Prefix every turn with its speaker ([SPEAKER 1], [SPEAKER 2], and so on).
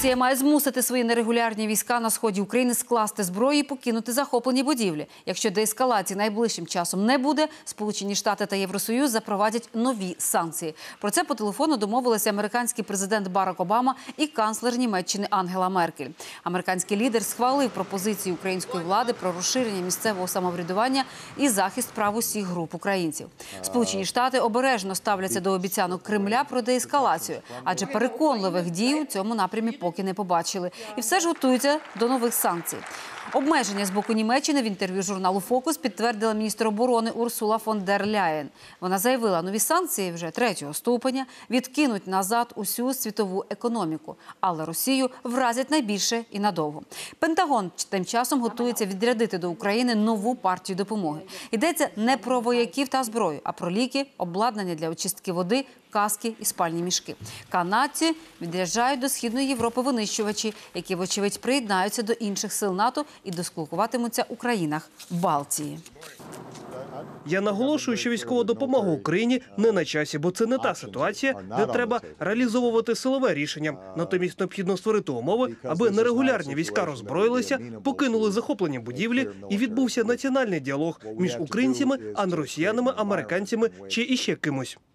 [SPEAKER 1] Росія має змусити свої нерегулярні війська на сході України скласти зброю і покинути захоплені будівлі. Якщо деескалації найближчим часом не буде, Сполучені Штати та Євросоюз запровадять нові санкції. Про це по телефону домовилися американський президент Барак Обама і канцлер Німеччини Ангела Меркель. Американський лідер схвалив пропозиції української влади про розширення місцевого самоврядування і захист прав усіх груп українців. Сполучені Штати обережно ставляться до обіцянок Кремля про деескалацію, адже переконливих дій у цьому напрямі поки не побачили. І все ж готуються до нових санкцій. Обмеження з боку Німеччини в інтерв'ю журналу «Фокус» підтвердила міністр оборони Урсула фон дер Ляєн. Вона заявила, нові санкції вже 3-го ступеня відкинуть назад усю світову економіку, але Росію вразять найбільше і надовго. Пентагон тим часом готується відрядити до України нову партію допомоги. Йдеться не про вояків та зброю, а про ліки, обладнання для очистки води, каски і спальні мішки. Канадці відряджають до Східної Європи винищувачі, які, вочевидь, приєднаються до інших сил НАТО і дислокуватимуться у країнах Балтії.
[SPEAKER 2] Я наголошую, що військова допомога Україні не на часі, бо це не та ситуація, де треба реалізовувати силове рішення. Натомість необхідно створити умови, аби нерегулярні війська роззброїлися, покинули захоплені будівлі і відбувся національний діалог між українцями, а не росіянами, американцями чи іще кимось.